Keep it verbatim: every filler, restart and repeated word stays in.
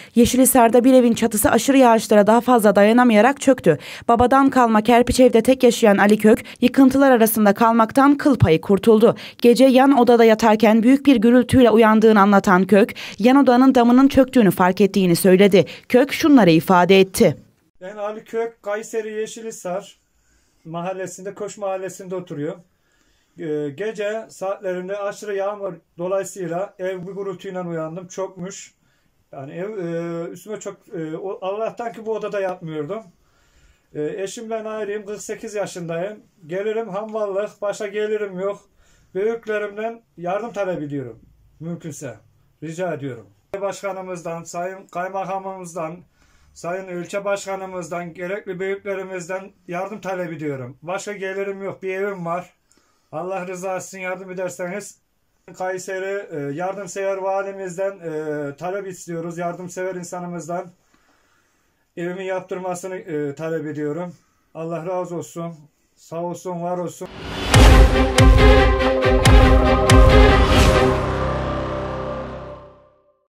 Yeşilisar'da bir evin çatısı aşırı yağışlara daha fazla dayanamayarak çöktü. Babadan kalma kerpiç evde tek yaşayan Ali Kök, yıkıntılar arasında kalmaktan kıl payı kurtuldu. Gece yan odada yatarken büyük bir gürültüyle uyandığını anlatan Kök, yan odanın damının çöktüğünü fark ettiğini söyledi. Kök şunları ifade etti. Ben Ali Kök, Kayseri Yeşilisar mahallesinde, Koş mahallesinde oturuyorum. Gece saatlerinde aşırı yağmur dolayısıyla ev bir gürültüyle uyandım. Çökmüş. Yani ev üstüme çok, Allah'tan ki bu odada yatmıyordum. Eşimden ayrıyım, kırk sekiz yaşındayım. Gelirim hamvallık, başa gelirim yok. Büyüklerimden yardım talep ediyorum. Mümkünse. Rica ediyorum. Başkanımızdan, sayın kaymakamımızdan, sayın ilçe başkanımızdan, gerekli büyüklerimizden yardım talep ediyorum. Başka gelirim yok, bir evim var. Allah rızası için yardım ederseniz. Kayseri yardımsever valimizden e, talep istiyoruz. Yardımsever insanımızdan evimi yaptırmasını e, talep ediyorum. Allah razı olsun. Sağ olsun, var olsun.